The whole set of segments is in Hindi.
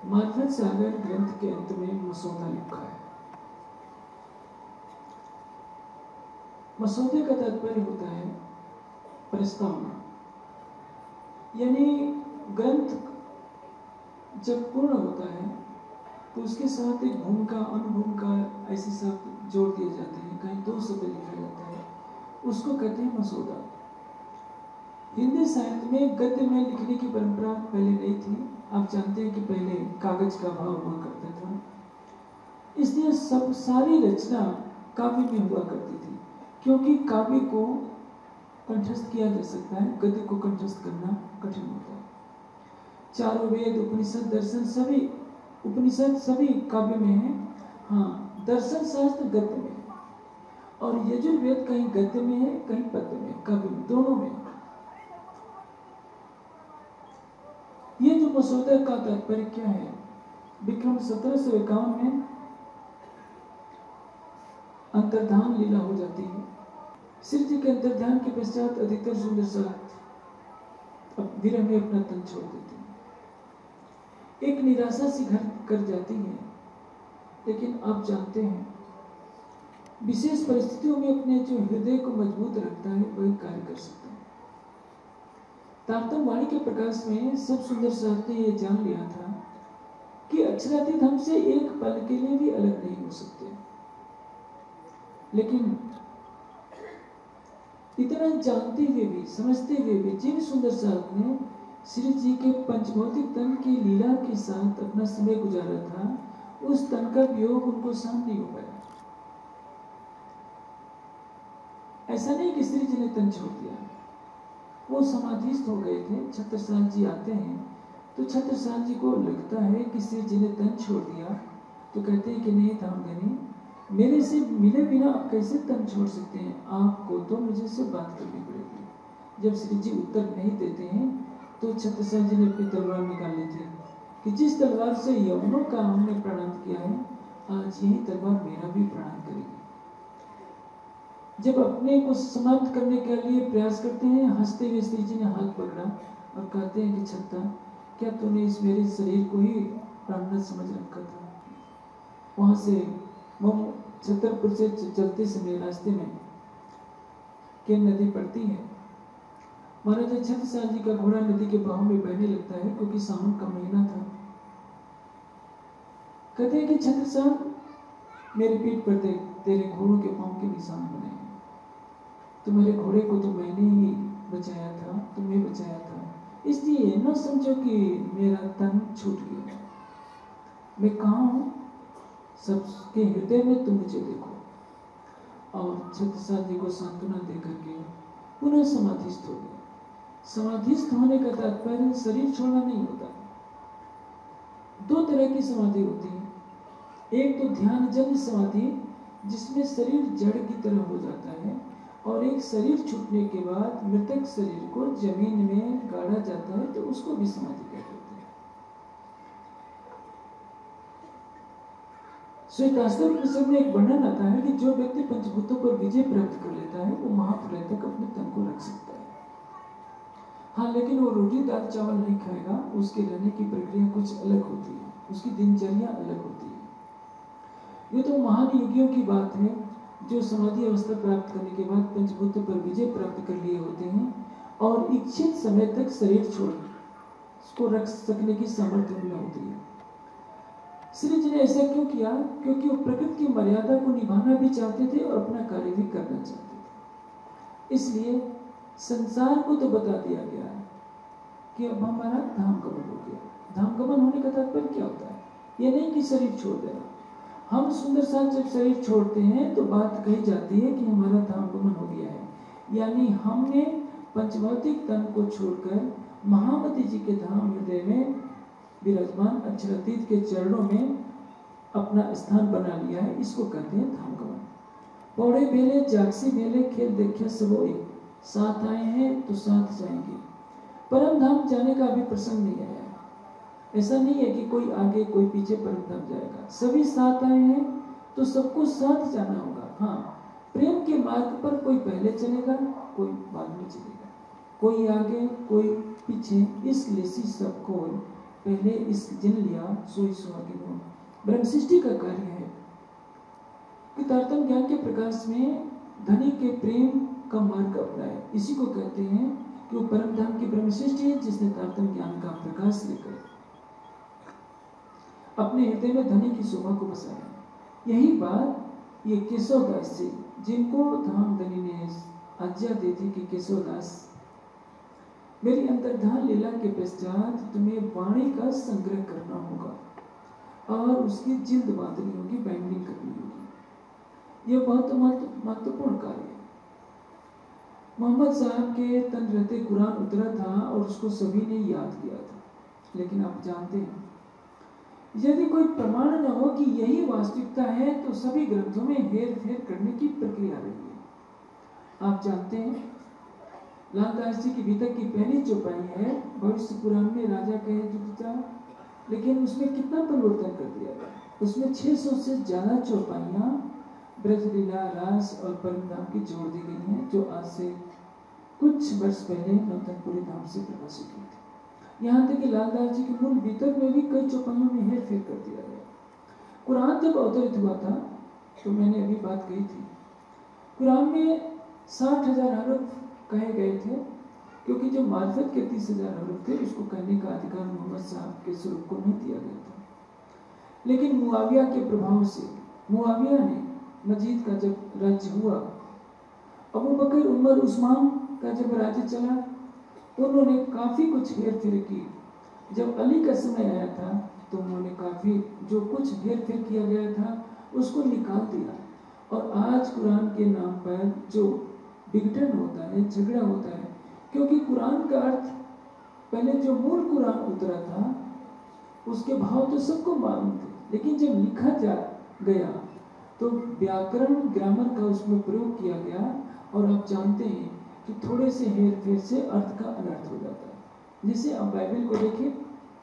मार्फत सागर ग्रंथ के अंत में मसौदा लिखा है। मसौदे का तात्पर्य होता है प्रस्तावना, यानी ग्रंथ जब पूर्ण होता है तो उसके साथ एक भूमिका, अनुभूमिका ऐसे शब्द जोड़ दिए जाते हैं, कहीं 2 शब्द लिखा जाता है, उसको कहते हैं मसौदा। हिंदी साहित्य में गद्य में लिखने की परंपरा पहले नहीं थी। आप जानते हैं कि पहले कागज का भाव हुआ करता था, इसलिए सब सारी रचना काव्य में हुआ करती थी, क्योंकि काव्य को कंठस्थ किया जा सकता है, गद्य को कंठस्थ करना कठिन होता है। चारों वेद, उपनिषद, दर्शन, सभी उपनिषद सभी काव्य में है। हाँ, दर्शन शास्त्र गद्य में है, और यजुर्वेद कहीं गद्य में है, कहीं पद्य में, काव्य में, दोनों में। ये जो मसौदा का तात्पर्य क्या है? विक्रम 1751 में अंतर्धान लीला हो जाती है। श्री जी के अंतर्धान के पश्चात अधिकतर सुंदर साथ अब विरह में अपना तन छोड़ देते हैं। एक निराशा सी घर कर जाती है, लेकिन आप जानते हैं विशेष परिस्थितियों में अपने जो हृदय को मजबूत रखता है वही कार्य कर सकता है। तारतम वाणी के प्रकाश में सब सुंदर साथ ने यह जान लिया था कि अक्षरातीत हमसे एक पल के लिए भी अलग नहीं हो सकते, लेकिन इतना जानते हुए भी, समझते हुए भी जिन सुंदर साथ ने श्री जी के पंचभौतिक तन की लीला के साथ अपना समय गुजारा था, उस तन का वियोग उनको सहन नहीं हो पाया। ऐसा नहीं कि श्री जी ने तन छोड़ दिया, वो समाधिस्थ हो गए थे। छत्रसाल जी आते हैं तो छत्रसाल जी को लगता है कि श्री जी ने तन छोड़ दिया, तो कहते हैं कि नहीं धामधनी, मेरे से मिले बिना आप कैसे तन छोड़ सकते हैं? आपको तो मुझे से बात करनी पड़ेगी। जब श्री जी उत्तर नहीं देते हैं तो छत्रसाल जी ने अपनी तलवार निकाल ली थी कि जिस तलवार से यवनों का हमने प्रणाम किया है, आज यही तलवार मेरा भी प्रणाम करेगी। जब अपने को समाप्त करने के लिए प्रयास करते हैं, हंसते हुए श्री जी ने हाथ पकड़ा और कहते हैं कि छत्ता, क्या तूने इस मेरे शरीर को ही प्राणनाथ समझ रखा था? वहां से छतरपुर से चलते समय रास्ते में केन नदी पड़ती है। महाराजा छत्रसाल जी का घोड़ा नदी के बहाव में बहने लगता है, क्योंकि सावन का महीना था। कहते हैं कि छत्रसाल, मेरे पीठ पर देख, तेरे घोड़ों के पांव के निशान बने हैं। तुम्हारे घोड़े को तो मैंने ही बचाया था, तुम्हें बचाया था, इसलिए न समझो कि मेरा तन छूट गया। मैं कहाँ हूँ? सबके हृदय में तुम मुझे देखो। और छत्रसाल जी को सांत्वना देकर के पुनः समाधिस्थ हो गए। समाधिस्थ होने का तात्पर्य शरीर छोड़ना नहीं होता। 2 तरह की समाधि होती है। एक तो ध्यान जन्य समाधि, जिसमें शरीर जड़ की तरह हो जाता है, और एक शरीर छूटने के बाद मृतक शरीर को जमीन में गाड़ा जाता है, तो उसको भी समाधि कहते हैं। श्वेताश्वर उपनिषद में एक वर्णन आता है कि जो व्यक्ति पंचभूतों पर विजय प्राप्त कर लेता है, वो महाप्रलय तक अपने तन को रख सकता है। हाँ, लेकिन वो रोटी दाल चावल नहीं खाएगा, उसके रहने की प्रक्रिया कुछ अलग होती है, उसकी दिनचर्या अलग होती है। ये तो महान योगियों की बात है जो समाधि अवस्था प्राप्त करने के बाद पंचभूतों पर विजय प्राप्त कर लिए होते हैं, और इच्छित समय तक शरीर छोड़ उसको रख सकने की सामर्थ्य उनमें होती है। श्री जी ने ऐसा क्यों किया? क्योंकि वो प्रकृति की मर्यादा को निभाना भी चाहते थे और अपना कार्य भी करना चाहते थे। इसलिए संसार को तो बता दिया गया है कि अब हमारा धाम गमन हो गया। धाम गमन होने का तात्पर्य क्या होता है? ये नहीं कि शरीर छोड़ देना। हम सुंदर साथ जब शरीर छोड़ते हैं तो बात कही जाती है कि हमारा धाम गमन हो गया है, यानी हमने पंचभौतिक तन को छोड़कर महामती जी के धाम हृदय में विराजमान अक्षरातीत के चरणों में अपना स्थान बना लिया है। इसको कहते हैं धाम गमन। पौड़े बेले जागसी बेले खेल देखे सबोए, साथ आए हैं तो साथ जाएंगे। परम धाम जाने का अभी प्रसंग नहीं आया। ऐसा नहीं है कि कोई आगे कोई पीछे परम धाम जाएगा। सभी साथ आए हैं तो सबको साथ जाना होगा। हाँ, प्रेम के मार्ग पर कोई पहले चलेगा, कोई बाद में चलेगा, कोई आगे कोई पीछे, इसलिए सबको पहले इस जिन लिया सोई सुहागिन हो। ब्रह्म सृष्टि का कार्य है कि तारतम्य ज्ञान के प्रकाश में धनी के प्रेम का मार्ग अपनाए। इसी को कहते हैं कि वो परम धाम की ब्रह्म सृष्टि है जिसने तारतम्य ज्ञान का प्रकाश लेकर अपने हृदय में धनी की शोभा को बसाया। यही बात ये केशवदास जी, जिनको धाम धनी ने आज्ञा दी थी कि केशवदास, मेरी अंतर्धान लीला के पश्चात तुम्हें वाणी का संग्रह करना होगा और उसकी जिल्द बांधनी होगी, बाइंडिंग करनी होगी। यह बहुत महत्वपूर्ण कार्य है। मोहम्मद साहब के तन रहते कुरान उतरा था और उसको सभी ने याद किया था, लेकिन आप जानते हैं यदि कोई प्रमाण न हो कि यही वास्तविकता है तो सभी ग्रंथों में हेर फेर करने की प्रक्रिया रही है। आप जानते हैं लालदास जी की भीतर की पहली चौपाई है भविष्य पुराण में राजा कहे जुगता, लेकिन उसमें कितना परिवर्तन कर दिया गया। उसमें 600 से ज्यादा चौपाइयां ब्रजलीला, रास और परमधाम की जोड़ दी गई हैं, जो आज से कुछ वर्ष पहले नौतनपुरी धाम से प्रकाशित हुई थी। यहाँ तक कि लालदास जी के मूल भीतर में भी कई चौपाइयों में हेर फेर कर दिया गया। कुरान जब अवतरित हुआ था तो मैंने अभी बात कही थी, कुरान में 60,000 हरफ कहे गए थे, क्योंकि जो मार्फत के 30,000 हरफ थे उसको कहने का अधिकार मोहम्मद साहब के स्वरूप को नहीं दिया गया था। लेकिन मुआविया के प्रभाव से, मुआविया ने मजीद का जब राज्य हुआ, अबू बकर, उमर, उस्मान का जब राज्य चला, उन्होंने काफी कुछ हेर फेर की। जब अली का समय आया था तो उन्होंने काफी जो कुछ हेर फेर किया गया था उसको निकाल दिया। और आज कुरान के नाम पर जो विघटन होता है, झगड़ा होता है, क्योंकि कुरान का अर्थ पहले जो मूल कुरान उतरा था उसके भाव तो सबको मालूम थे, लेकिन जब लिखा जा गया तो व्याकरण, ग्रामर का उसमें प्रयोग किया गया और आप जानते हैं कि थोड़े से हेर फेर से अर्थ का अनर्थ हो जाता है। जैसे आप बाइबल को देखिए,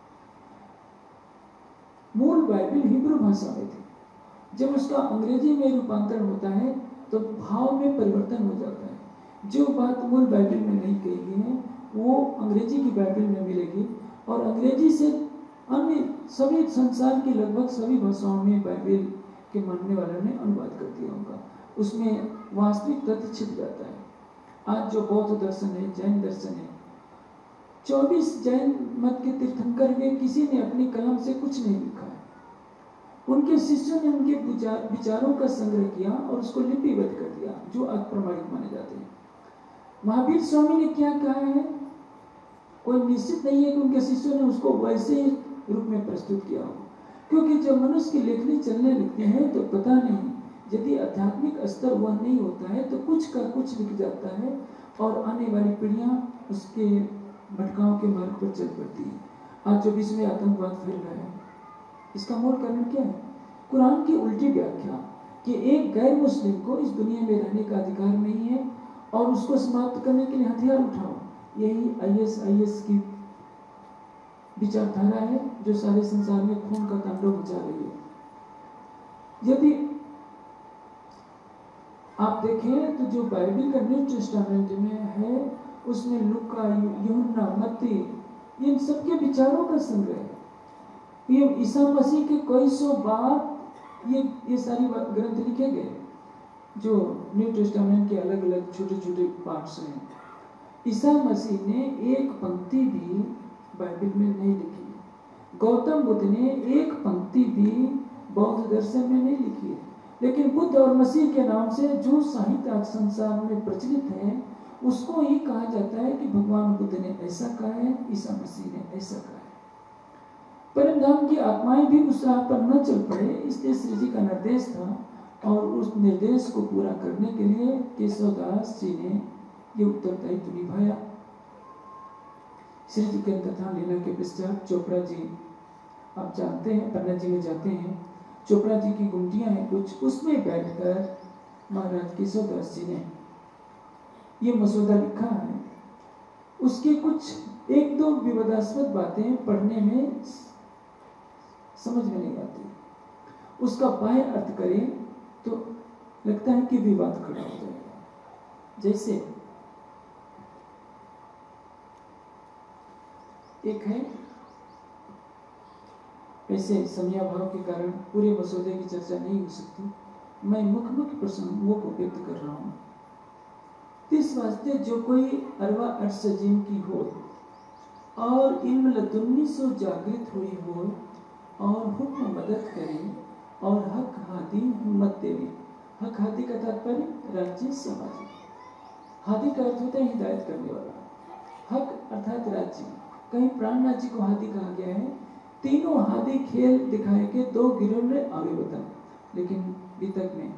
मूल बाइबल हिब्रू भाषा में थी, जब उसका अंग्रेजी में रूपांतरण होता है तो भाव में परिवर्तन हो जाता है। जो बात मूल बाइबल में नहीं कही गई है वो अंग्रेजी की बाइबल में मिलेगी, और अंग्रेजी से अन्य सभी संसार की लगभग सभी भाषाओं में बाइबल के मानने वालों ने अनुवाद कर दिया होगा। उसमें वास्तविक तथ्य छिप जाता है। आज जो बौद्ध दर्शन है, जैन दर्शन है, 24 जैन मत के तीर्थंकर वे किसी ने अपनी कलम से कुछ नहीं लिखा है। उनके शिष्यों ने उनके विचारों का संग्रह किया और उसको लिपिबद्ध कर दिया, जो अप्रमाणिक माने जाते हैं। महावीर स्वामी ने क्या कहा है कोई निश्चित नहीं है कि उनके शिष्यों ने उसको वैसे ही रूप में प्रस्तुत किया हो, क्योंकि जब मनुष्य की लेखनी चलने लगती है तो पता नहीं, यदि आध्यात्मिक स्तर वह नहीं होता है तो कुछ का कुछ लिख जाता है और आने वाली पीढ़ियां उसके भटकाव के मार्ग पर चल पड़ती है। आज जो विश्व में आतंकवाद फैल रहा है, इसका मूल कारण क्या है? कुरान की उल्टी व्याख्या कि एक गैर मुस्लिम को इस दुनिया में रहने का अधिकार नहीं है और उसको समाप्त करने के लिए हथियार उठाओ। यही ISIS की विचारधारा है जो सारे संसार में खून का तांडव मचा रही है। यदि आप देखें तो जो बाइबल का न्यू टेस्टामेंट में है उसमें लूका, यूहन्ना, मत्ती, इन सबके विचारों का संग्रह है। ये ईसा मसीह के कई सौ बार ये सारी ग्रंथ लिखे गए जो न्यू टेस्टामेंट के अलग अलग छोटे छोटे पार्ट्स हैं। ईसा मसीह ने एक पंक्ति भी बाइबल में नहीं लिखी है। गौतम बुद्ध ने एक पंक्ति भी बौद्ध दर्शन में नहीं लिखी है। लेकिन बुद्ध और मसीह के नाम से जो साहित्य आज संसार में प्रचलित है उसको ही कहा जाता है कि भगवान बुद्ध ने ऐसा कहा है, ईसा मसीह ने ऐसा कहा है। परम धाम की आत्माएं भी उस राह पर न चल पड़े, इसलिए श्री जी का निर्देश था और उस निर्देश को पूरा करने के लिए केशवदास जी ने ये उत्तरदायित्व निभाया। श्री जी के अंतर्धान लीला के पश्चात चोपड़ा जी, आप जानते हैं, पन्ना जी में जाते हैं, चोपड़ा जी की गुमटियां हैं कुछ, उसमें बैठकर महाराज केशवदास जी ने ये मसौदा लिखा है। उसके कुछ एक दो विवादास्पद बातें पढ़ने में समझ में नहीं आती, उसका बाह्य अर्थ करें तो लगता है कि विवाद खड़ा हो जाएगा। जैसे एक है ऐसे समयाभाव के कारण पूरे मसौदे की चर्चा नहीं हो सकती। मैं मुख्य प्रसंगों को व्यक्त कर रहा हूँ। इस वास्ते जो कोई अरवा अर्सजीम की हो और इल्म लदुन्नी से जागृत हुई हो और हुक्म मदद करे और हक हादी हिम्मत देवे। हक हादी का तात्पर्य राज्य समाज। हादी का अर्थ होता है हिदायत करने वाला। हक अर्थात राज्य। कहीं प्राण राज्य को हादी कहा गया है। तीनों हादी खेल दिखाए के दो गिरोह में आगे बता, लेकिन वितक में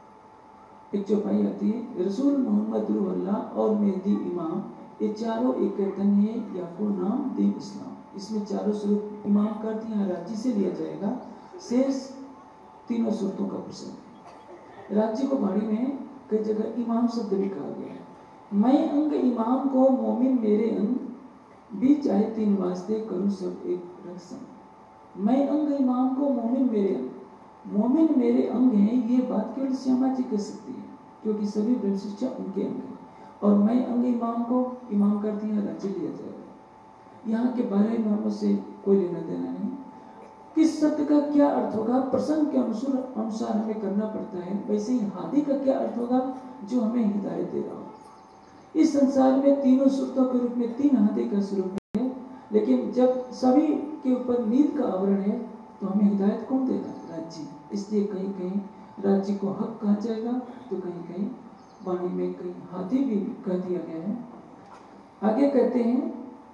एक चौपाई आती है, रसूल मोहम्मद रुल्लाह और मेहदी इमाम, ये चारों एक कीर्तन है या को नाम दीन इस्लाम। इसमें चारों स्वरूप इमाम का अर्थ यहाँ राज्य से लिया जाएगा। शेष तीनों सूरतों का प्रसंग। राज्य को बाणी में कई जगह इमाम शब्द भी कहा गया है। मैं अंग इमाम को मोमिन मेरे अंग, बीच आए तीन वास्ते करूं सब एक रक्षण। मैं अंग इमाम को मोमिन मेरे अंग, मोमिन मेरे अंग हैं, ये बात केवल श्यामा जी कह सकती है क्योंकि सभी ब्रह्म शिक्षा उनके अंग हैं। और मैं अंग इमाम को इमाम कर दिया, राज्य लिया जाएगा। यहाँ के 12 इमामों से कोई लेना देना नहीं। किस शब्द का क्या अर्थ होगा प्रसंग के अनुसार हमें करना पड़ता है। वैसे ही हादी का क्या अर्थ होगा जो हमें हिदायत दे रहा हो। इस संसार में तीनों सूरतों के रूप में तीन हादी का स्वरूप है, लेकिन जब सभी के ऊपर नींद का आवरण है तो हमें हिदायत कौन देगा? राज्य। इसलिए कहीं कहीं राज्य को हक कहा जाएगा तो कहीं कहीं वाणी में कहीं हाथी भी कह दिया गया है। आगे कहते हैं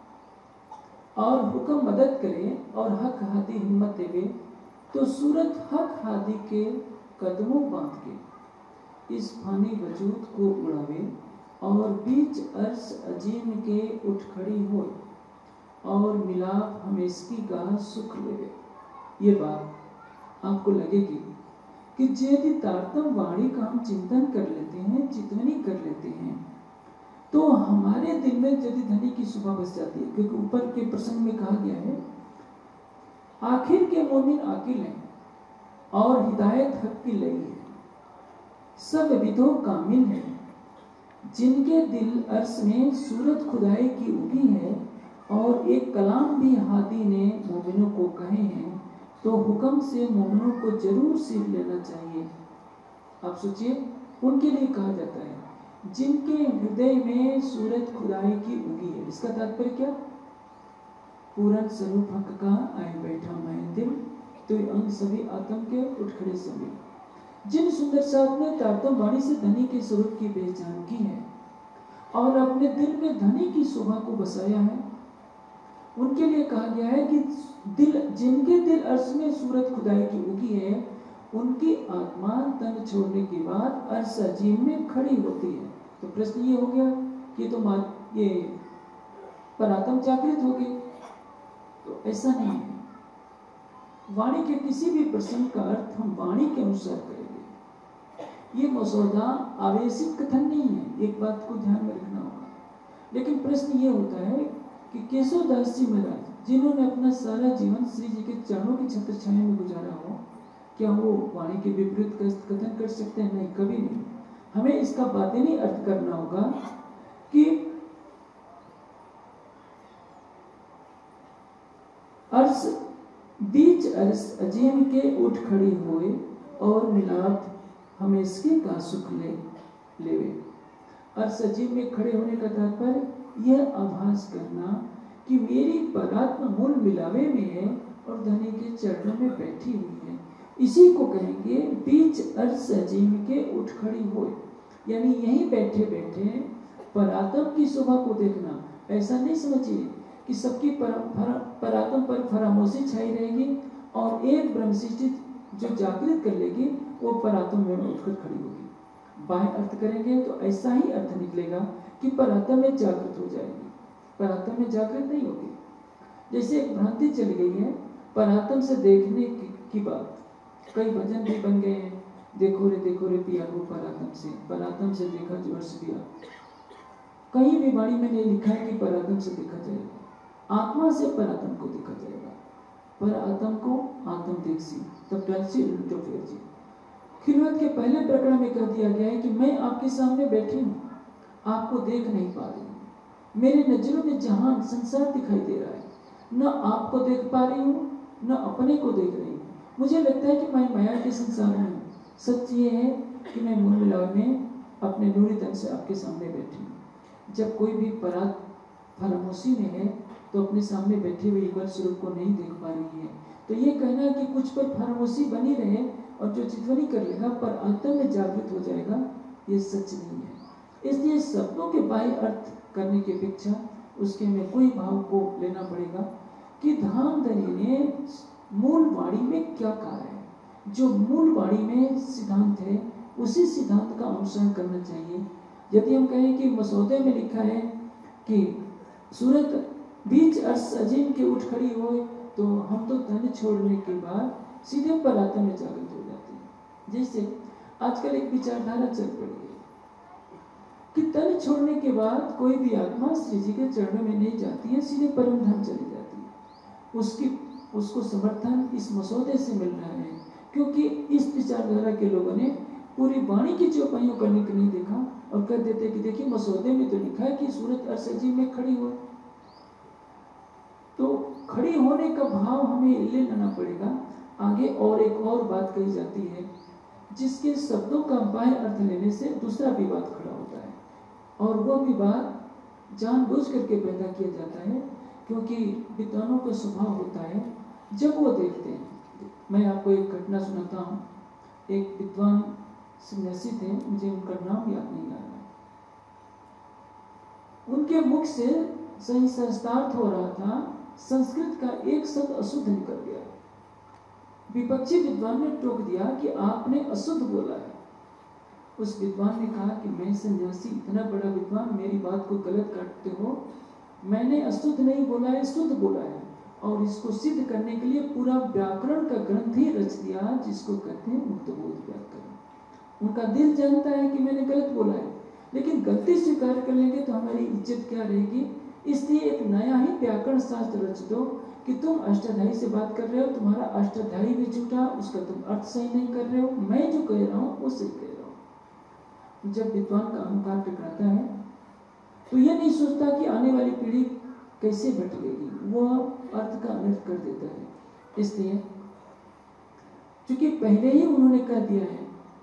और हुक्म मदद करे और हक हादी हिम्मत देवे, तो सूरत हक हादी के कदमों बांध के इस फानी वजूद को उड़ावे और बीच अर्श अजीम के उठ खड़ी हो और मिलाप हमेशकी का सुख लेवे। ये बात आपको लगेगी कि यदि तारतम वाणी का हम चिंतन कर लेते हैं, चितवनी कर लेते हैं, तो हमारे दिल में यदि धनी की सुबह बस जाती है। क्योंकि ऊपर के प्रसंग में कहा गया है आखिर के मोमिन आकिल हैं और हिदायत हक की लई है, सब विधो कामिल है, जिनके दिल अर्श में सूरत खुदाई की उगी है और एक कलाम भी हादी ने मोमिनों को कहे हैं, तो हुक्म से मोमिनों को जरूर सीख लेना चाहिए। आप सोचिए, उनके लिए कहा जाता है जिनके हृदय में सूरत खुदाई की उगी है। इसका तात्पर्य क्या? पूर्ण स्वरूप हक का आए बैठा मैं दिल, तो अंग सभी आत्म के उठ खड़े सभी। जिन सुंदर साथ ने तारतम वाणी से धनी के स्वरूप की पहचान की है और अपने दिल में धनी की शोभा को बसाया है, उनके लिए कहा गया है कि दिल, जिनके दिल अर्श में सूरत खुदाई की उगी है, उनकी आत्मा तन छोड़ने के बाद अर्श अजीम में खड़ी होती है। तो प्रश्न ये हो गया कि तो ये परात्म जागृत हो गई। तो ऐसा नहीं है। वाणी के किसी भी प्रसंग का अर्थ हम वाणी के अनुसार करेंगे। ये मसौदा आवेशित कथन नहीं है, एक बात को ध्यान में रखना होगा। लेकिन प्रश्न ये होता है कि केशवदास जी महाराज, जिन्होंने अपना सारा जीवन श्री जी के चरणों की छत्र छाया में गुजारा हो, क्या वो वाणी के विपरीत कथन कर सकते हैं? नहीं, कभी नहीं। हमें इसका बातिनी अर्थ करना होगा कि अर्श बीच अर्श अजीम के उठ खड़ी हुए और मिलाप हमेशकी का सुख लेवे। अर्श अजीम में खड़े होने का तात्पर्य यह आभास करना कि मेरी परात्मा मूल मिलावे में है और धनी के चरणों में बैठी हुई है। इसी को कहेंगे बीच अर्श अजीम के उठ खड़ी हुए, यानी यहीं बैठे बैठे परात्म की शोभा को देखना। ऐसा नहीं समझिए कि सबकी परात्म पर फरामोशी छाई रहेगी और एक ब्रह्मशिष्टि जो जागृत कर लेगी वो परात्म में उठकर खड़ी होगी। बाह्य अर्थ करेंगे तो ऐसा ही अर्थ निकलेगा कि परात्म में जागृत हो जाएगी, परात्म में जागृत नहीं होगी। जैसे एक भ्रांति चली गई है परात्म से देखने की बात। कई भजन भी बन गए हैं, देखो रे पिया को परात्म से देखा जो अर्श पिया। कहीं भी वाणी में नहीं लिखा है कि परात्म से देखा जाएगा, आत्मा से परात्म को देखा जाएगा। पर आत्म को आत्म देख सी तब टलसी उल्टो फेर जी। खिलवत के पहले प्रकरण में कह दिया गया है कि मैं आपके सामने बैठी हूँ, आपको देख नहीं पा रही हूँ। मेरे नजरों में जहान संसार दिखाई दे रहा है, न आपको देख पा रही हूँ न अपने को देख रही हूँ। मुझे लगता है कि मैं माया के संसार में हूँ। सच ये है कि मैं मूल मिलाव में अपने नूरी तन से आपके सामने बैठी हूँ। जब कोई भी परात फरामोशी में है तो अपने सामने बैठे हुए युगल स्वरूप को नहीं देख पा रही है। तो ये कहना कि कुछ पर फरामोशी बनी रहे और जो चितवनी कर लेगा पर आत्मा में जागृत हो जाएगा, ये सच नहीं है। इसलिए शब्दों के बाह्य अर्थ करने की अपेक्षा उसके में कोई भाव को लेना पड़ेगा कि धामधनी ने मूल वाणी में क्या कहा है। जो मूल वाणी में सिद्धांत है उसी सिद्धांत का अनुसरण करना चाहिए। यदि हम कहें कि मसौदे में लिखा है कि सूरत बीच अर्श अजीम के उठ खड़ी हो, तो हम तो तन छोड़ने के बाद सीधे पर आत्मा में जागृत हो जाते हैं। जैसे आजकल एक विचारधारा चल पड़ी है कि तन छोड़ने के बाद कोई भी आत्मा श्री जी के चरणों में नहीं जाती है, सीधे परम धाम चली जाती है। उसको समर्थन इस मसौदे से मिल रहा है, क्योंकि इस विचारधारा के लोगों ने पूरी वाणी की चौपाइयों करने को नहीं देखा और कह देते कि देखिए मसौदे में तो लिखा है कि सूरत अर्श अजीम में खड़ी हो। तो खड़ी होने का भाव हमें ले लेना पड़ेगा। आगे और एक और बात कही जाती है जिसके शब्दों का बाह्य अर्थ लेने से दूसरा विवाद खड़ा होता है, और वह विवाद जानबूझ करके पैदा किया जाता है, क्योंकि विद्वानों का स्वभाव होता है जब वो देखते हैं। मैं आपको एक घटना सुनाता हूँ। एक विद्वान सन्यासी थे, मुझे उनका नाम याद नहीं आ रहा। उनके मुख से सही संस्तार्थ हो रहा था, संस्कृत का एक शब्द अशुद्ध निकल गया। विपक्षी विद्वान ने टोक दिया कि आपने अशुद्ध बोला है। उस विद्वान ने कहा कि मैं सन्यासी, इतना बड़ा विद्वान, मेरी बात को गलत काटते हो। मैंने अशुद्ध नहीं बोला है, शुद्ध बोला है, और इसको सिद्ध करने के लिए पूरा व्याकरण का ग्रंथ ही रच दिया, जिसको कहते हैं मुक्तबोध व्याकरण। उनका दिल जानता है कि मैंने गलत बोला है, लेकिन गलती स्वीकार कर लेंगे तो हमारी इज्जत क्या रहेगी। इसलिए एक नया ही व्याकरण शास्त्र रच दो कि तुम अष्टाध्यायी से बात कर रहे हो, तुम्हारा अष्टाध्यायी भी झूठा, उसका तुम अर्थ सही नहीं कर रहे हो, मैं जो कह रहा हूँ वो सही कह रहा हूँ। जब विद्वान का अहंकार टकराता है तो यह नहीं सोचता कि आने वाली पीढ़ी कैसे भटकेगी, वह अर्थ का अनर्थ कर देता है। इसलिए क्योंकि पहले ही उन्होंने कह दिया है,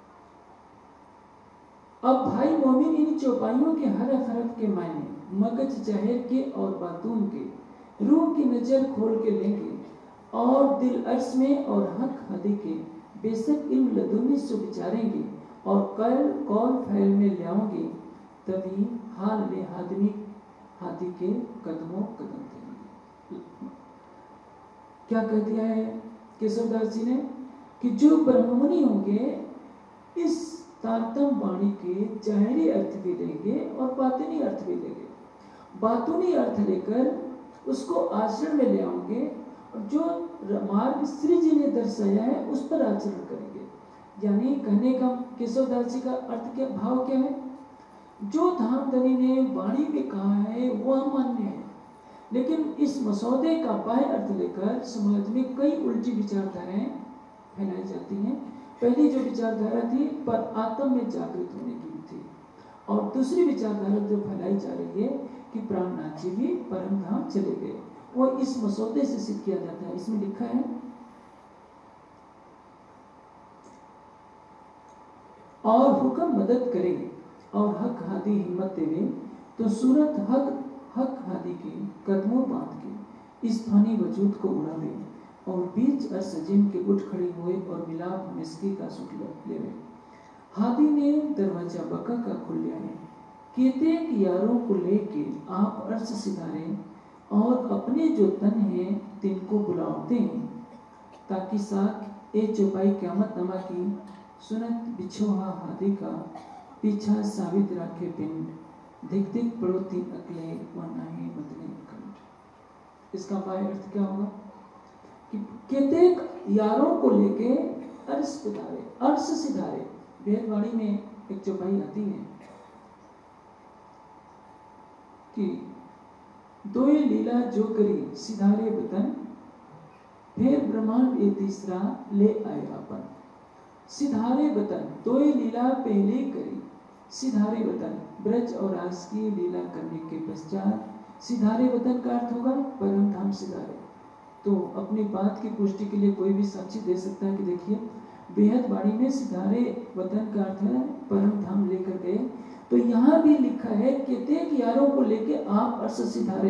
अब भाई मोमिन इन चौपाइयों के हरफ हरफ के मायने मगज जहर के और बातून के रूह की नजर खोल के लेंगे, और दिल अर्श में और हक हदी के बेशक इल्म लदुनी से विचारेंगे, और कल कौल फैल में लाओगे, तभी हाल ले हादमी हाथी के कदमों कदम देंगे। क्या कह दिया है केशवदास जी ने कि जो ब्रह्ममुनि होंगे इस तारतम वाणी के जाहिरी अर्थ भी लेंगे और बातिनी अर्थ भी लेंगे। बातूनी अर्थ लेकर उसको आचरण में ले आओगे, और जो मार्ग श्री जी ने दर्शाया है उस पर आचरण करेंगे। यानी कहने का केशवदास जी का अर्थ क्या, भाव क्या है? जो धामधनी ने वाणी में कहा है वह मान्य है, लेकिन इस मसौदे का बाह्य अर्थ लेकर समाज में कई उल्टी विचारधाराएं फैलाई जाती हैं। पहली जो विचारधारा थी पर आत्म में जागृत होने की थी, और दूसरी विचारधारा जो फैलाई जा रही है कि प्राणनाथ जी भी परम धाम चले गए, वो इस मसौदे से सिद्ध किया जाता है। इसमें लिखा है, और हुक्म मदद करे और हक हादी हिम्मत देवे, तो सूरत हक हादी के कदमों बांध के इस फानी वजूद को उड़ावे, और बीच अर्सजिम के उठ खड़ी हुए और मिलाप मिस्की का सुख लेवे। हादी ने दरवाजा बका का खुल लिया है, केतेक यारों को लेके आप अर्श सिधारे, और अपने जो तन हैं तिनको बुलाते हैं, ताकि साथ ए चौपाई क़यामत नमा की सुनत बिछोहा हादी का पीछा साबित राखे पिंड, दिख दिख पड़ो तीन अकले व नाही बदले खंड। इसका बाह्य अर्थ क्या होगा कि केतेक यारों को लेके अर्श सिधारे। भेदवाणी में एक चौपाई आती है कि दोए लीला जो करी सिधारे बतन, फिर ब्रह्मांड ये तीसरा ले आए अपन। सिधारे बतन, दोए लीला पहले करी, सिधारे वतन ब्रज और रास की लीला करने के पश्चात सिधारे वतन का अर्थ होगा परम धाम सिधारे। तो अपनी बात की पुष्टि के लिए कोई भी साक्षी दे सकता है कि देखिए बेहद वाणी में सिधारे वतन का अर्थ है परम धाम लेकर गए। तो यहाँ भी लिखा है कितने यारों को लेके आप अर्श सिधारे,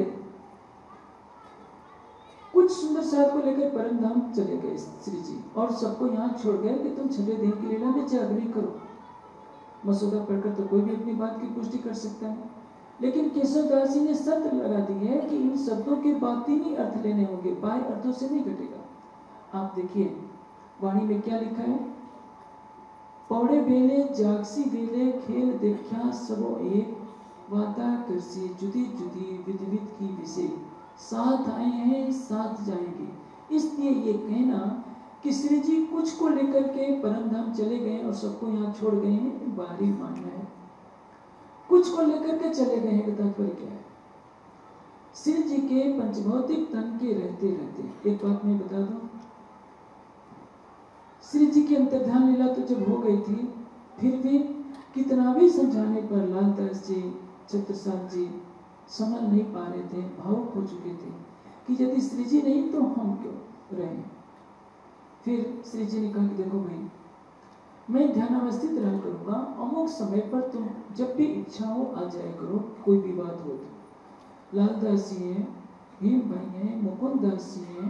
कुछ सुंदर साथ को लेकर परम धाम चले गए श्री जी, और सबको यहाँ छोड़ गए कि तुम छठे दिन की लीला में जागरण करो। मसौदा पढ़कर तो कोई भी अपनी बात की पुष्टि कर सकता है, लेकिन केशवदास जी ने शर्त लगा दी है कि इन शब्दों के बातिनी अर्थ लेने होंगे, बाह्य अर्थों से नहीं घटेगा। आप देखिए वाणी में क्या लिखा है, पौड़े बेले जागसी बेले खेल देखा सबो एक, वाता कृषि जुदी जुदी विधविध की विषय, साथ आए हैं साथ जाएंगे। इसलिए ये कहना कि श्री जी कुछ को लेकर के परम धाम चले गए और सबको यहाँ छोड़ गए हैं, बाहरी मानना है। कुछ को लेकर के चले गए हैं, तात्पर्य क्या है? श्री जी के पंचभौतिक तन के रहते रहते एक बात मैं बता दूं, श्री जी की अंतर्धान लीला तो जब हो गई थी, फिर भी कितना भी समझाने पर लालदास जी, छत्रसाल जी समझ नहीं पा रहे थे, भावुक हो चुके थे कि यदि श्री जी नहीं तो हम क्यों रहे। फिर श्री जी ने कहा कि देखो भाई, मैं ध्यानावस्थित रहा करूंगा, अमुक समय पर तुम जब भी इच्छा हो आ जाया करो, कोई भी बात हो तो। लालदास जी हैं, भीम भाई हैं, मुकुंद दास जी हैं,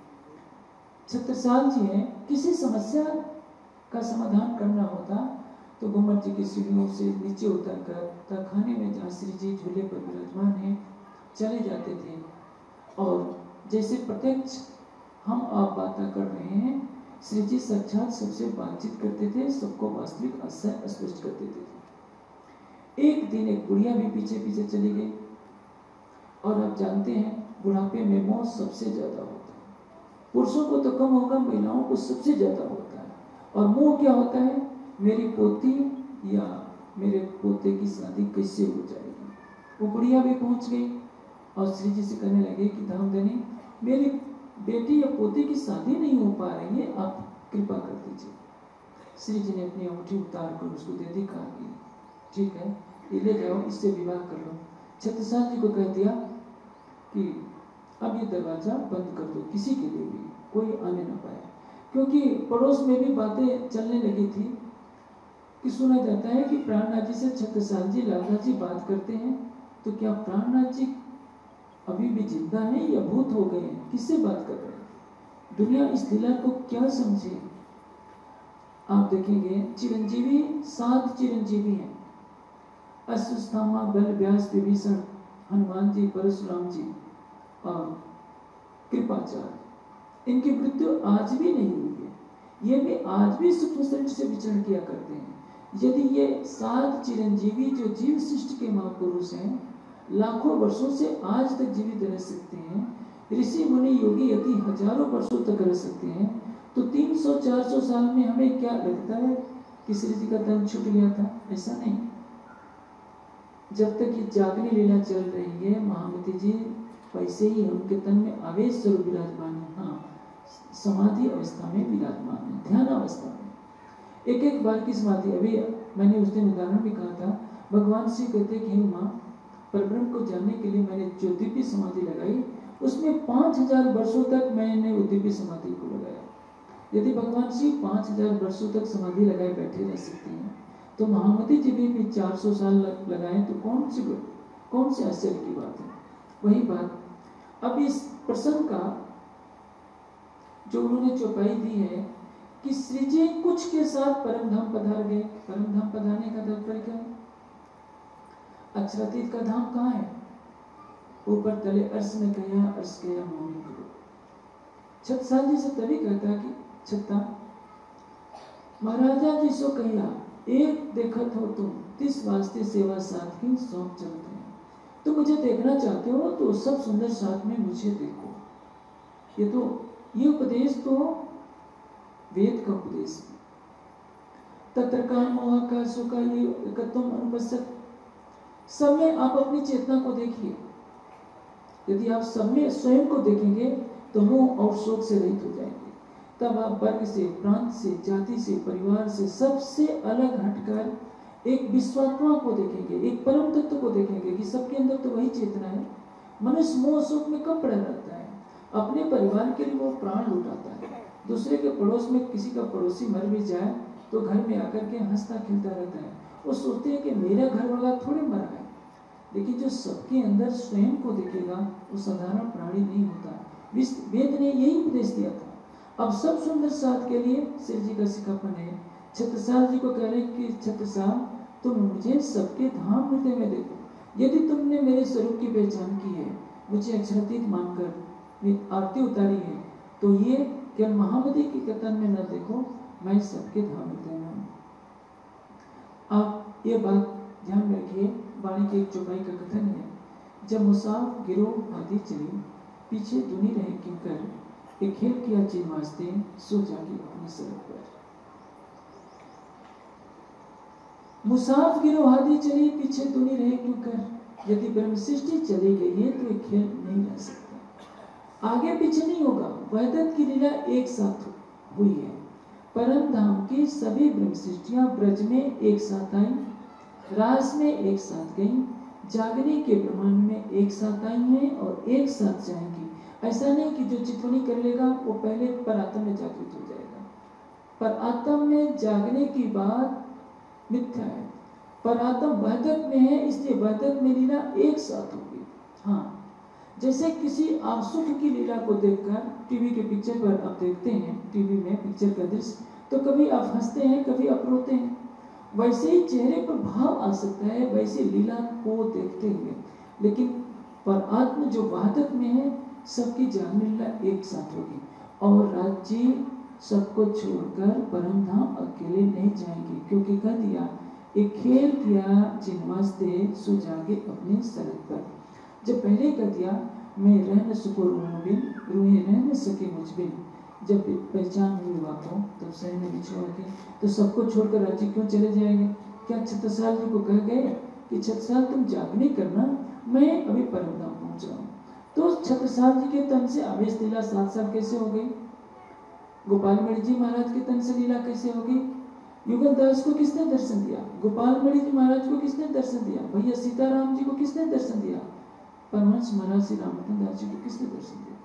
छत्रसाल जी हैं, किसी समस्या का समाधान करना होता तो गुम्मट जी की सीढ़ियों से नीचे उतर कर खाने में जहाँ श्री जी झूले पर विराजमान हैं चले जाते थे, और जैसे प्रत्यक्ष हम आप बातें कर रहे हैं, श्री जी साक्षात सबसे बातचीत करते थे, सबको वास्तविक स्पष्ट कर देते थे। एक दिन एक बुढ़िया भी पीछे पीछे चली गई, और आप जानते हैं बुढ़ापे में मोह सबसे ज्यादा होता है, पुरुषों को तो कम होगा, महिलाओं को सबसे ज्यादा होता है। और मोह क्या होता है, मेरी पोती या मेरे पोते की शादी कैसे हो जाएगी। वो बुढ़िया भी पहुंच गई और श्री जी से कहने लगे कि धामधनी, मेरी बेटी या पोती की शादी नहीं हो पा रही है, आप कृपा कर दीजिए। श्री जी ने अपनी अंगूठी उतार कर उसको दे दी, कहा कि ठीक है, ये ले जाओ, इससे विवाह कर लो। छत्रसाल जी को कह दिया कि अब ये दरवाजा बंद कर दो, किसी के लिए भी कोई आने ना पाए, क्योंकि पड़ोस में भी बातें चलने लगी थी कि सुना जाता है कि प्राणनाथ जी से छत्रसाल जी लालदास जी बात करते हैं, तो क्या प्राणनाथ जी अभी भी जिंदा हैं या भूत हो गए हैं, किससे बात कर रहे हैं? दुनिया इस लीला को क्या समझे? आप देखेंगे चिरंजीवी 7 चिरंजीवी हैं, अश्वत्थामा, बल, व्यास, विभीषण, हनुमान जी, परशुराम जी और कृपाचार्य। इनकी मृत्यु आज भी नहीं हुई है, ये भी आज भी सूक्ष्म शरीर से विचरण किया करते हैं। यदि ये 7 चिरंजीवी जो जीव सृष्टि के महापुरुष हैं, लाखों वर्षों से आज तक जीवित रह सकते हैं, ऋषि मुनि योगी यदि हजारों वर्षों तक रह सकते हैं, तो 300-400 साल में हमें क्या लगता है कि श्री जी का तन छूट गया था? ऐसा नहीं। जब तक ये जागनी लीला चल रही है, महामती जी वैसे ही उनके तन में आवेश स्वरूप विराजमान है। हाँ, समाधि अवस्था में विराजमान है, ध्यान अवस्था में। एक बार की समाधि, अभी मैंने उस दिन उदाहरण भी कहा था, भगवान श्री कहते कि माँ, परब्रह्म को जानने के लिए मैंने जो दिव्य समाधि लगाई, उसमें 5000 वर्षों तक मैंने वो दिव्य समाधि को लगाया। यदि भगवान श्री 5000 वर्षों तक समाधि लगाए बैठे रह सकते हैं, तो महामती जी भी 400 साल लगाए, तो कौन से आश्चर्य की बात है? वही बात अब इस प्रसंग का जो उन्होंने चौपाई दी है कि श्री जी कुछ के साथ परम धाम पधार गए। परम धाम पधारने का तात्पर्य क्या है? अक्षरातीत का धाम कहाँ है? ऊपर तले अर्श में गया, अर्श गया मोहिनी गुरु। छत्रसाल जी से तभी कहता कि छत्ता महाराजा जी सो कहिया, एक देखत हो तुम, तिस वास्ते सेवा साथ की सौंप चलते हैं। तो मुझे देखना चाहते हो तो सब सुंदर साथ में मुझे देखो। ये उपदेश तो वेद का उपदेश है। तत्र कामोह का सुख ये एकत्वम अनुपस्थित। सब में आप अपनी चेतना को देखिए। यदि आप सब में स्वयं को देखेंगे तो मोह और शोक से रहित हो जाएंगे। तब आप वर्ग से, प्रांत से, जाति से, परिवार से सबसे अलग हटकर एक विश्वात्मा को देखेंगे, एक परम तत्व को देखेंगे कि सबके अंदर तो वही चेतना है। मनुष्य मोह शोक में कब पड़ा रहता है? अपने परिवार के लिए वो प्राण लुटाता है। दूसरे के पड़ोस में किसी का पड़ोसी मर भी जाए तो घर में आकर के हंसता खेलता रहता है। वो सोचते हैं कि मेरा घर वाला थोड़े मरा है, लेकिन जो सबके अंदर स्वयं को देखेगा वो साधारण प्राणी नहीं होता। वेद ने यही उपदेश दिया था। अब सब सुंदर साथ के लिए शिव जी का सिखापन है। छत्रसाल जी को कह रहे कि छत्रसाल तुम मुझे सबके धाम होते हुए देखो। यदि तुमने मेरे स्वरूप की पहचान की है, मुझे अक्षरातीत मानकर आरती उतारी है, तो ये केवल महामती की कथन में न देखो, मैं सबके धाम होते हुए। आप ये बात ध्यान में रखिए, वाणी की एक चौपाई का कथन है, जब मुसाफ गिरोह आदि चली, पीछे दुनी रहे किंकर, एक खेल किया चीन वास्ते, सो जागी अपनी सड़क पर। मुसाफ गिरोह आदि चली, पीछे दुनी रहे किंकर, यदि ब्रह्म सृष्टि चली गई है तो एक खेल नहीं रह सकता, आगे पीछे नहीं होगा। वैदत की लीला एक साथ हुई है। परम धाम की सभी ब्रह्म सृष्टियां ब्रज में एक साथ आई, रास में एक साथ गई, जागने के ब्रह्मांड में एक साथ आई हैं और एक साथ जाएंगी। ऐसा नहीं कि जो चितवनी कर लेगा वो पहले पर आत्म में जागृत हो जाएगा। पर आत्म में जागने की बात मिथ्या है। पर आत्म वहदत में है, इसलिए वहदत में लीला एक साथ होगी। हाँ, जैसे किसी आप सुख की लीला को देखकर टीवी के पिक्चर पर आप देखते हैं, टीवी में पिक्चर का दृश्य, तो कभी आप हंसते हैं, कभी आप रोते हैं। वैसे ही चेहरे पर भाव आ सकता है, वैसे लीला को देखते हुए। लेकिन पर आत्म जो वहदत में है, सबकी जागरण लीला एक साथ होगी। और राज्य सबको छोड़कर परम धाम अकेले नहीं जाएंगे, क्योंकि कह दिया एक खेल किया जिनवास्ते, सो जागे अपने सड़क पर। जब पहले कह दिया मैं रह न सको रूह बिन, रूहें रह न सके मुझ बिन, जब पहचान हुई को तब सही में बिछुआ के, तो सबको छोड़कर राज्य क्यों चले जाएंगे? क्या छत्रसाल जी को कह गए कि छत्रसाल तुम जागने करना, मैं अभी परम धाम पहुंच रहा हूँ। तो छत्रसाल जी के तन से आवेश लीला 7 साल कैसे हो गई? गोपाल मणि जी महाराज के तन से लीला कैसे होगी? युगल दास को किसने दर्शन दिया? गोपाल मणि जी महाराज को किसने दर्शन दिया? भैया सीताराम जी को किसने दर्शन दिया? परमहंस महाराज श्री रामचंद्र दास जी को किसने दर्शन दिया?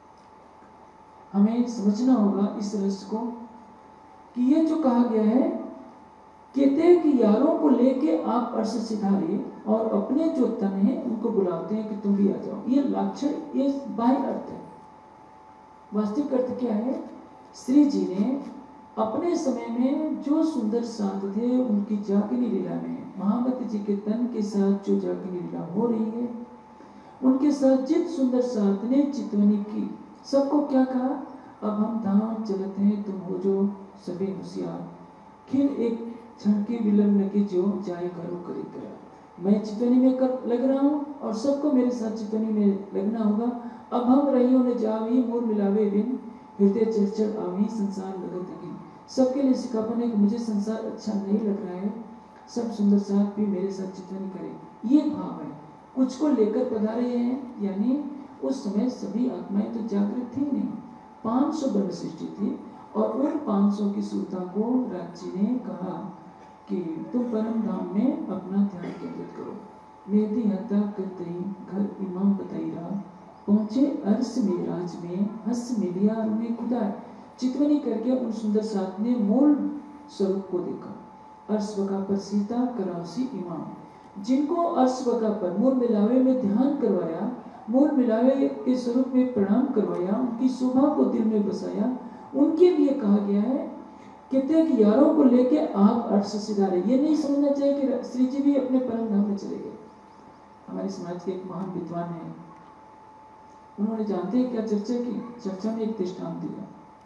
हमें समझना होगा इस रहस्य को कि ये जो कहा गया है, कहते कि यारों को लेके आप अर्श सिधारे और अपने जो तन है उनको बुलाते हैं कि तुम भी आ जाओ। ये लक्षण, ये बाह्य अर्थ है। वास्तविक अर्थ क्या है? श्री जी ने अपने समय में जो सुंदर साथ थे उनकी जागनी लीला में महामती जी के तन के साथ जो जागनी लीला हो रही है, उनके साथ जित सुंदर साथ ने चितवनी की, सबको क्या कहा? अब हम धाम चलते हैं, तुम हो जो सभी होशियार, खिल एक क्षण के विलंब की जो जाए करो करी करा। मैं चितवनी में कर लग रहा हूँ और सबको मेरे साथ चितवनी में लगना होगा। अब हम रहियो ने जावी मोर मिलावे बिन, हृदय चरचर आवी संसार लगत गिन। सबके लिए सिखापन है कि मुझे संसार अच्छा नहीं लग रहा है, सब सुंदर साथ भी मेरे साथ चितवनी करें। ये भाव है, कुछ को लेकर पधारे हैं। यानी उस समय सभी आत्माएं तो जागृत थी नहीं, 500 ब्रह्म सृष्टि थी और उन 500 की सुरता को राज्य ने कहा कि तुम परम धाम में अपना ध्यान केंद्रित करो। मेदी हता करते घर इमाम बताई रहा, पहुंचे अर्श में राज में, हंस मिलिया उन्हें खुदा। चितवनी करके उन सुंदर साथ ने मूल स्वरूप को देखा। अर्श बका पर सीता करासी इमाम, जिनको अर्श बका पर मूल मिलावे में ध्यान करवाया, मूल मिलावे के स्वरूप में प्रणाम करवाया, उनकी शोभा को दिल में बसाया, उनके लिए कहा गया है। कहते हैं कि यारों को लेके आप अर्श सिधारे। ये नहीं समझना चाहिए कि श्री जी भी अपने परम धाम में चले गए। हमारे समाज के एक महान विद्वान है, उन्होंने जानते हैं क्या चर्चा की? चर्चा में एक दृष्टांत दिया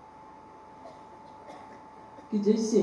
कि जैसे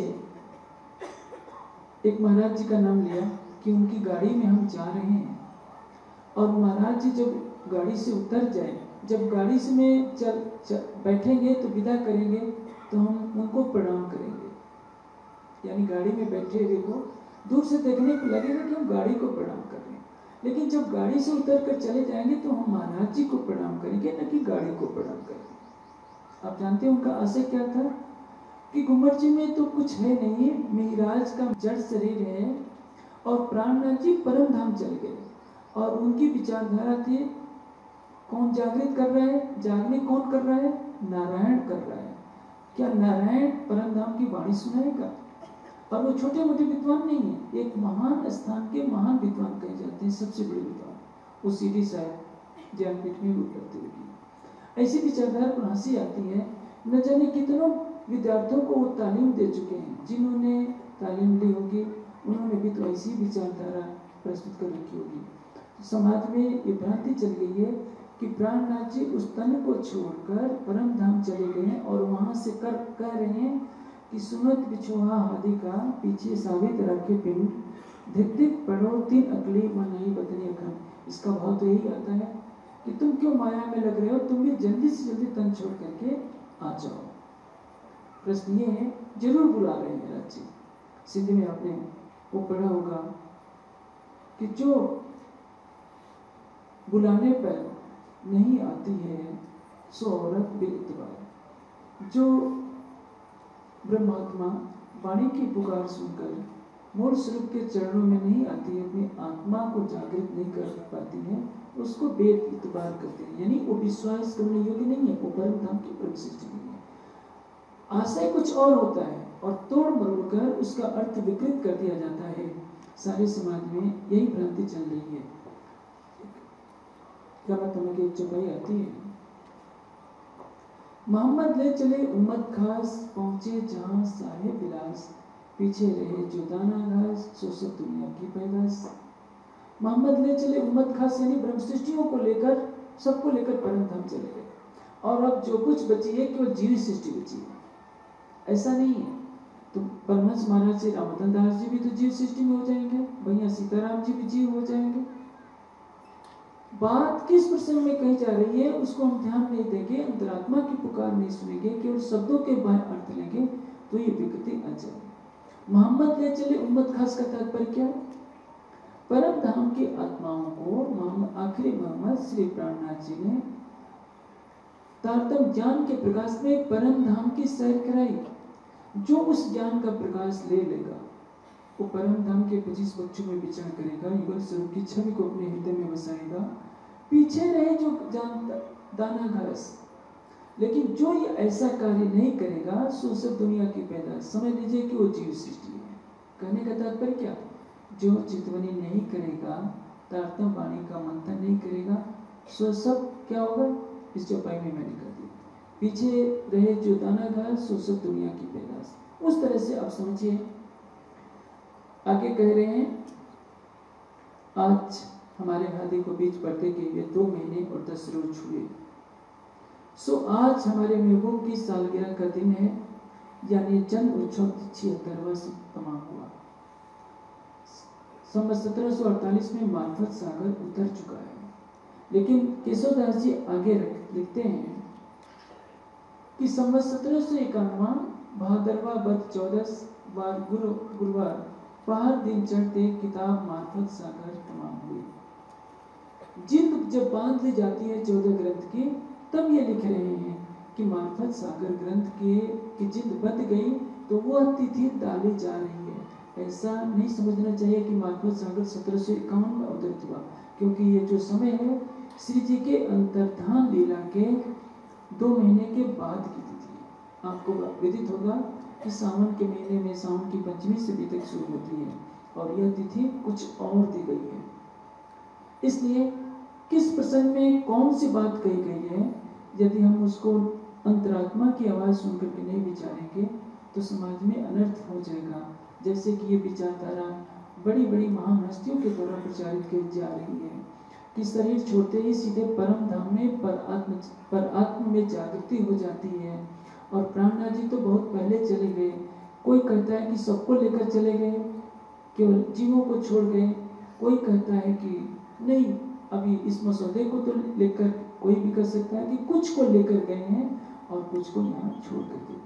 एक महाराज जी का नाम लिया कि उनकी गाड़ी में हम जा रहे हैं और महाराज जी जब गाड़ी से उतर जाए, जब गाड़ी से में चल बैठेंगे तो विदा करेंगे तो हम उनको प्रणाम करेंगे। यानी गाड़ी में बैठे हुए को दूर से देखने को लगेगा कि हम गाड़ी को प्रणाम कर रहे हैं, लेकिन जब गाड़ी से उतर कर चले जाएंगे तो हम महाराज जी को प्रणाम करेंगे, न कि गाड़ी को प्रणाम करेंगे। आप जानते हैं उनका आशय क्या था कि घुमर जी में तो कुछ है नहीं, मिहिराज का जड़ शरीर है और प्राणनाथ जी परम धाम चल गए। और उनकी विचारधारा थी कौन जागृत कर रहा है? जागने कौन कर रहा है? नारायण कर रहा है। क्या नारायण परम धाम की वाणी सुनाएगा? और वो छोटे मोटे विद्वान नहीं है, एक महान स्थान के महान विद्वान कहे जाते हैं, सबसे बड़े विद्वान। वो सीधी साहब ज्ञानपीठ में उपलब्ध होगी। ऐसी विचारधारा पर हंसी आती है। न जाने कितनों विद्यार्थियों को वो तालीम दे चुके हैं। जिन्होंने तालीम ली होगी उन्होंने भी तो ऐसी विचारधारा प्रस्तुत कर रखी होगी। समाज में ये भ्रांति चल गई है कि प्राणनाथ जी उस तन को छोड़कर परम धाम चले गए हैं और वहां से कह रहे हैं कि सुनत बिछोहा हादी का पीछे साबित रखे पिन धिक धिक पढ़ो तीन अगली मनाई बदनी अखन। इसका भाव तो यही आता है कि तुम क्यों माया में लग रहे हो, तुम भी जल्दी से जल्दी तन छोड़ करके आ जाओ। प्रश्न ये है, जरूर बुला रहे हैं महाराज जी। सिंधी में आपने वो पढ़ा होगा कि जो बुलाने पर नहीं आती है सो औरत बेइतबार। जो ब्रह्मात्मा वाणी की पुकार सुनकर मूल स्वरूप के चरणों में नहीं आती है, अपनी आत्मा को जागृत नहीं कर पाती है, उसको बेइतबार करते हैं। यानी वो विश्वास करने योग्य नहीं है, वो परम धाम की परम सृष्टि नहीं है। आशय कुछ और होता है और तोड़ मरोड़ कर उसका अर्थ विकृत कर दिया जाता है। सारे समाज में यही भ्रांति चल रही है। क्या बात हमें की चौपाई आती है? मोहम्मद ले चले उम्मत खास, पहुंचे जहां साहेब बिलास, पीछे रहे जो दाना घास, सो सब दुनिया की पैदास। मोहम्मद ले चले उम्मत खास यानी ब्रह्म सृष्टियों को लेकर, सबको लेकर परम धाम चले गए। और अब जो कुछ बची है केवल जीव सृष्टि बची है। ऐसा नहीं है तो परमहंस महाराज श्री रामचंद्र दास जी भी तो जीव सृष्टि में हो जाएंगे, भैया सीताराम जी भी जीव हो जाएंगे। बात किस प्रसंग में कही जा रही है उसको हम ध्यान नहीं देंगे, अंतरात्मा की पुकार नहीं सुनेंगे, केवल शब्दों के बाहर अर्थ लेंगे तो ये विकृति आ जाएगी। मोहम्मद ले चले उम्मत खास का तात्पर्य क्या है? परम धाम की आत्माओं को आखिरी मोहम्मद श्री प्राणनाथ जी ने तारतम ज्ञान के प्रकाश में परम धाम की सैर कराई। जो उस ज्ञान का प्रकाश ले लेगा वो परम धाम के 25 पक्षों में विचार करेगा, युगल स्वरूप की छवि को अपने हृदय में बसाएगा। पीछे रहे जो दाना घास, लेकिन जो ये ऐसा कार्य नहीं करेगा सो सब दुनिया की पैदाश। समझ लीजिए कि वो जीव सृष्टि है। कहने का तात्पर्य क्या? जो चितवनी नहीं करेगा, तारतम वाणी का मंथन नहीं करेगा, सो सब क्या होगा? इस चौपाई में मैंने कर दिया, पीछे रहे जो दाना घास सो सब दुनिया की पैदाश। उस तरह से आप समझिए। आगे कह रहे हैं, आज हमारे हादी को बीच पर्दे के लिए 2 महीने और 10 रोज हुए। सो आज हमारे महबूब की सालगिरह का दिन है, यानी जन्म उत्सव 76वां तमाम हुआ। सन 1748 में मार्फत सागर उतर चुका है। लेकिन केशवदास जी आगे लिखते हैं कि सन 1751 भादरवा बद 14 वार गुरुवार पहाड़ दिन चढ़ते किताब मार्फत सागर तमाम हुई। जिल्द जब बांध ली जाती है 14 ग्रंथ की, तब ये लिख रहे हैं कि मार्फत सागर ग्रंथ की जिल्द बंध गई तो वह तिथि डाली जा रही है। ऐसा नहीं समझना चाहिए कि मार्फत सागर 1751 में अवतरित हुआ, क्योंकि ये जो समय है श्री जी के अंतर्धान लीला के 2 महीने के बाद की तिथि। आपको विदित होगा कि सावन के महीने में सावन की पंचमी से भी तक शुरू होती है और यह तिथि कुछ और दी गई है। इसलिए किस प्रसंग में कौन सी बात कही गई है, यदि हम उसको अंतरात्मा की आवाज सुनकर के नहीं विचारेंगे तो समाज में अनर्थ हो जाएगा। जैसे कि ये विचारधारा बड़ी बड़ी महान हस्तियों के द्वारा प्रचारित की जा रही है कि शरीर छोड़ते ही सीधे परम धाम में पर आत्म में जागृति हो जाती है। और प्राणनाथ जी तो बहुत पहले चले गए। कोई कहता है कि सबको लेकर चले गए, केवल जीवों को छोड़ गए। कोई कहता है कि नहीं, अभी इस मसौदे को तो लेकर कोई भी कह सकता है कि कुछ को लेकर गए हैं और कुछ को यहाँ छोड़ कर गए।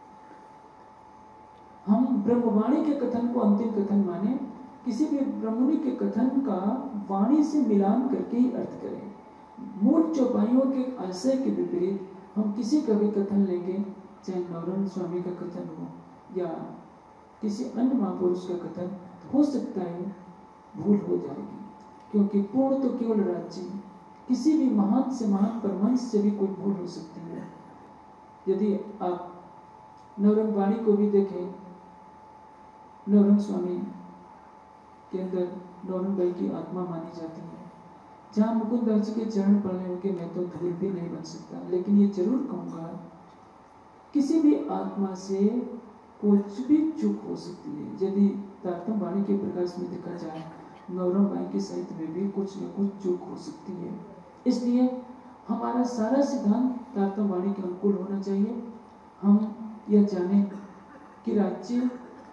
हम ब्रह्मवाणी के कथन को अंतिम कथन माने, किसी भी ब्रह्ममुनि के कथन का वाणी से मिलान करके ही अर्थ करें। मूल चौपाइयों के आशय के विपरीत हम किसी का भी कथन लेंगे, चाहे नवरत्न स्वामी का कथन हो या किसी अन्य महापुरुष का कथन, हो सकता है भूल हो जाएगी, क्योंकि पूर्ण तो केवल राज्य किसी भी महान से महान परमहंस से भी कोई भूल हो सकती है। यदि आप नवरंग वाणी को भी देखें, नवरंग स्वामी के अंदर नवरंग भाई की आत्मा मानी जाती है। जहाँ मुकुंद दास जी के चरण पड़ने होंगे मैं तो धूल भी नहीं बन सकता, लेकिन ये जरूर कहूँगा किसी भी आत्मा से कुछ भी चूक हो सकती है। यदि तारतम वाणी के प्रकाश में देखा जाए, नवरंग भाई के साहित्य में भी कुछ न कुछ चूक हो सकती है। इसलिए हमारा सारा सिद्धांत तारतम वाणी के अनुकूल होना चाहिए। हम यह जाने कि राज्य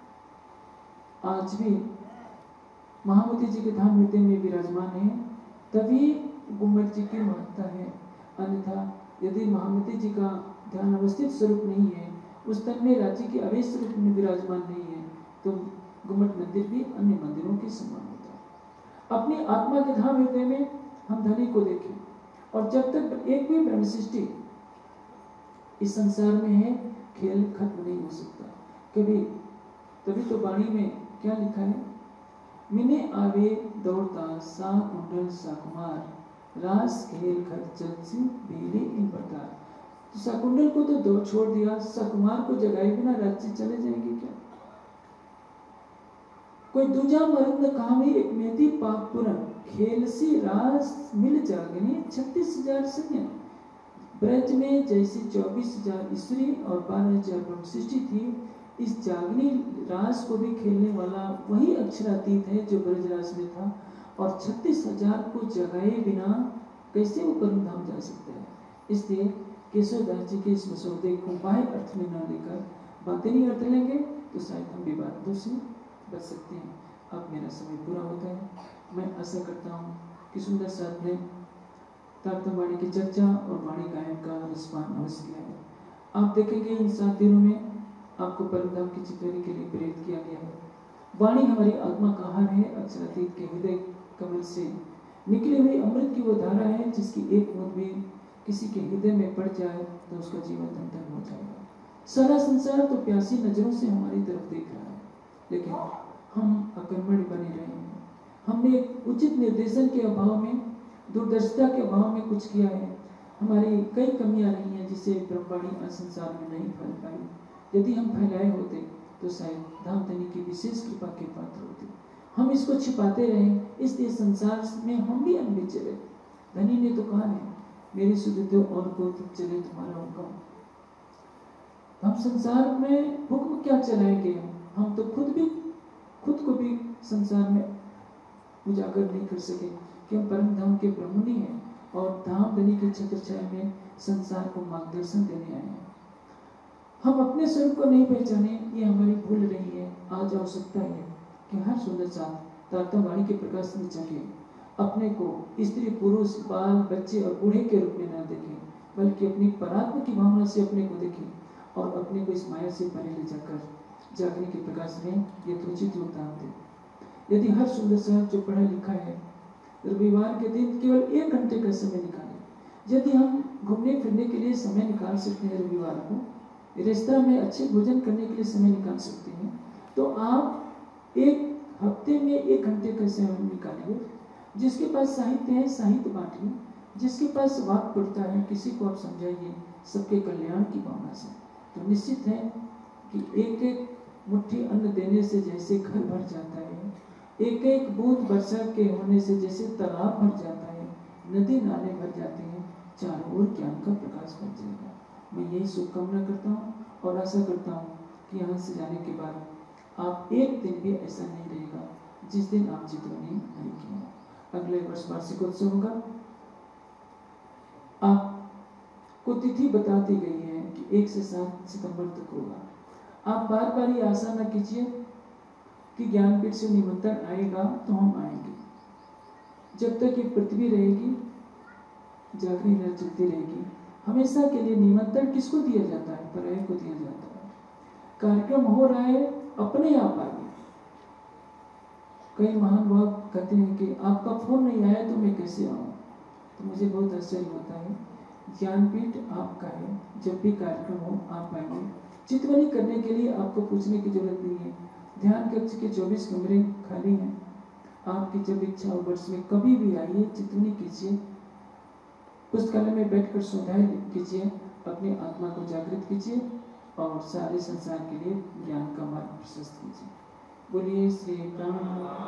आज भी महामती जी के धाम हृदय में विराजमान है, तभी गुम्बद जी की महत्ता है। अन्यथा यदि महामती जी का ध्यान अवस्थित स्वरूप नहीं है, उस तन में राज्य के अवैध स्वरूप में विराजमान नहीं है, तो गुम्बद मंदिर भी अन्य मंदिरों के समान होता है। अपनी आत्मा के धाम हृदय में हम धनी को देखें, और जब तक एक भी ब्रह्म सृष्टि इस संसार में है, खेल खत्म नहीं हो सकता कभी। तभी तो वाणी में क्या लिखा है, मिने आवे दौड़ता सा कुंडल सा कुमार, रास खेल खर्चल से बेले इन प्रकार। तो साकुंडल को तो दौड़ छोड़ दिया, सकुमार को जगाए बिना राज्य चले जाएंगे क्या? कोई दूजा मर्द कहावी एक मेहदी पाकपुरन, खेल सी रास मिल जागने 36,000 सैन्य। ब्रज में जैसी 24,000 स्त्री और 12,000 ब्रह्म सृष्टि थी, इस जागनी रास को भी खेलने वाला वही अक्षरातीत है जो ब्रजराज में था। और 36,000 को जगाए बिना कैसे वो परम धाम जा सकते हैं? इसलिए केशवदास जी के इस मसौदे को बाह्य अर्थ में न लेकर बातिनी अर्थ लेंगे तो शायद हम विवादों से बच सकते हैं। अब मेरा समय पूरा होता है। मैं आशा करता हूँ कि सुंदर साथ ने तारतम वाणी की चर्चा और वाणी गायन का रिस्पान अवश्य किया है। आप देखेंगे इन 7 दिनों में आपको परमधाम की चितौनी के लिए प्रेरित किया गया है। वाणी हमारी आत्मा का आहार है, अक्षरातीत के हृदय कमल से निकली हुई अमृत की वो धारा है, जिसकी एक बूंद भी किसी के हृदय में पड़ जाए तो उसका जीवन धन्य हो जाएगा। सारा संसार तो प्यासी नजरों से हमारी तरफ देख रहा है, लेकिन हम अकर्मण्य बने रहे हैं। हमने एक उचित निर्देशन के अभाव में, दूरदर्शिता के अभाव में कुछ किया है। हमारी कई कमियां रही हैं जिससे ब्रह्मवाणी संसार में नहीं फैल पाई। यदि हम फैलाए होते तो शायद धामधनी की विशेष कृपा के पात्र होते। हम इसको छिपाते रहे, इसलिए संसार में हम भी अनभिज्ञ चले। धनी ने तो कहा है, मेरी सुध और को चले तुम्हारा हुक्म। हम संसार में हुक्म क्या चलाएंगे? हम तो खुद को भी संसार में उजागर नहीं कर सके कि हम परम धाम के ब्रह्मणी हैं और धामधनी के छत्रछाया में संसार को मार्गदर्शन देने आए हैं। हम अपने स्वरूप को नहीं पहचाने, ये हमारी भूल रही है। आज आवश्यकता है कि हर सुंदर साथ तारतम वाणी के प्रकाश में जगे अपने को स्त्री पुरुष बाल बच्चे और बूढ़े के रूप में न देखें, बल्कि अपनी परात्म की भावना से अपने को देखें और अपने को इस माया से परे ले जाकर जागने के प्रकाश में यथोचित योगदान दें। यदि हर सुंदर साथ जो पढ़ा लिखा है रविवार के दिन केवल 1 घंटे का समय निकालें। यदि हम घूमने फिरने के लिए समय निकाल सकते हैं, रविवार को रेस्तरां में अच्छे भोजन करने के लिए समय निकाल सकते हैं, तो आप एक हफ्ते में 1 घंटे का समय निकालिए। जिसके पास साहित्य है साहित्य बांटिए, जिसके पास वाक पड़ता है किसी को आप समझाइए सबके कल्याण की भावना से। तो निश्चित है कि एक एक मुट्ठी अन्न देने से जैसे घर भर जाता है, एक एक बूंद वर्षा के होने से जैसे तालाब भर जाता है, नदी नाले भर जाते हैं, चारों ओर ज्ञान का प्रकाश भर जाएगा। मैं यही शुभकामना करता हूँ और आशा करता हूँ कि यहाँ से जाने के बाद आप एक दिन भी ऐसा नहीं रहेगा जिस दिन आप चितौनी नहीं किया। अगले वर्ष वार्षिकोत्सव होगा, आपको तिथि बता दी गई है कि 1 से 7 सितंबर तक होगा। आप बार बार ये आशा न कीजिए कि ज्ञानपीठ से निमंत्रण आएगा तो हम आएंगे। जब तक ये पृथ्वी रहेगी, जागनी लहर चलती रहेगी, हमेशा के लिए निमंत्रण किसको दिया जाता है? पराये को दिया जाता है। कार्यक्रम हो रहा है, अपने आप आइए। कई महान भाव कहते हैं कि आपका फोन नहीं आया तो मैं कैसे आऊँ? तो मुझे बहुत आश्चर्य होता है। ज्ञानपीठ आपका है, जब भी कार्यक्रम हो आप आइए। चितवनी करने के लिए आपको पूछने की जरूरत नहीं है। ध्यान कक्ष के 24 कमरे खाली हैं। आपकी जब इच्छा हो वर्ष में कभी भी आइए, चितवनी कीजिए। पुस्तकालय में बैठकर स्वाध्याय कीजिए, अपनी आत्मा को जागृत कीजिए और सारे संसार के लिए ज्ञान का मार्ग प्रशस्त कीजिए। बोलिए श्री राम।